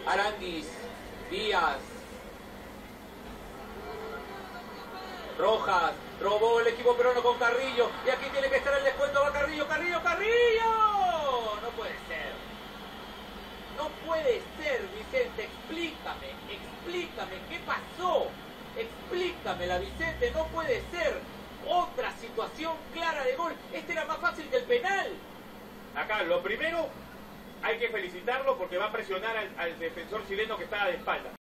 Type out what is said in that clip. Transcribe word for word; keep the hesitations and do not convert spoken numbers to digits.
Aranguis, Díaz, Rojas, robó el equipo peruano con Carrillo, y aquí tiene que estar el descuento, va Carrillo, Carrillo, Carrillo. No puede ser. No puede ser, Vicente, explícame, explícame, ¿qué pasó? Explícamela, Vicente, no puede ser. Otra situación clara de gol. Este era más fácil que el penal. Acá, lo primero, hay que felicitarlo porque va a presionar al, al defensor chileno que estaba de espalda.